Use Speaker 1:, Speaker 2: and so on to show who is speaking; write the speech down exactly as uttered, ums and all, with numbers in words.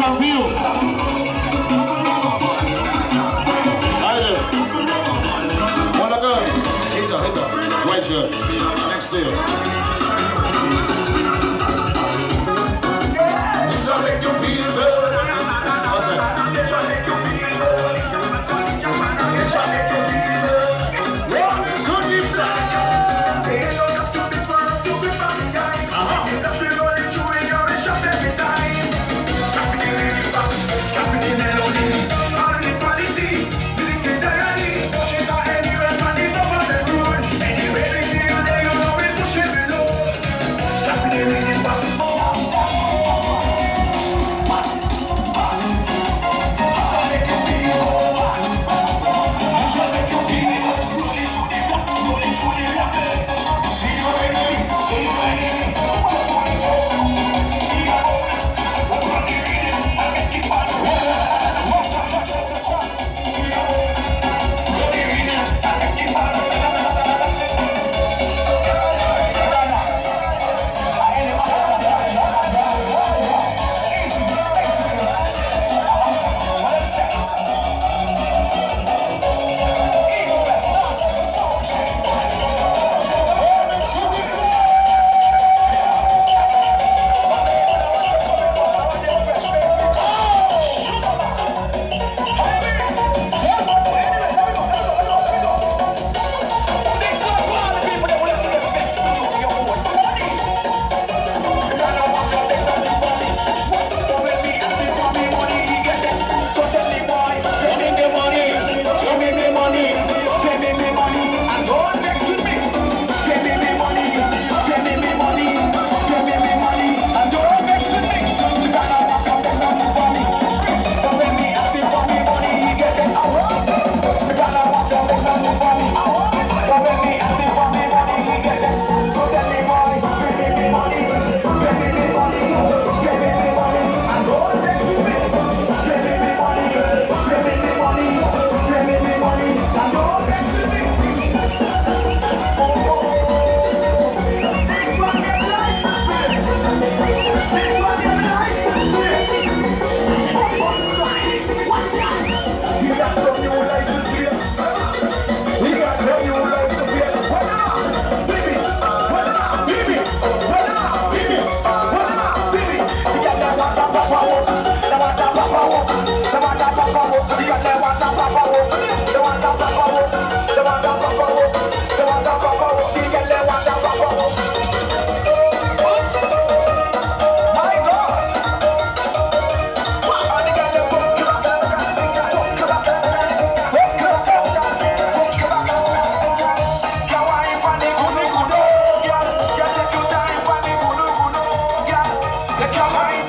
Speaker 1: one for you. Either. One of girls. Hit her, hit her. White shirt. Next to you. This will make you feel good. What's that? This will make you feel good. This will make you feel good. One, two, deep side. They don't have to be first to be funny guys. You have to roll it through in your shop every time. Strapping in the box, strapping in melody. All the quality, music entirely. Push it out anywhere, pan it up on the road. Anywhere we see you there, you know we push it below. Strapping in the box.
Speaker 2: Come on.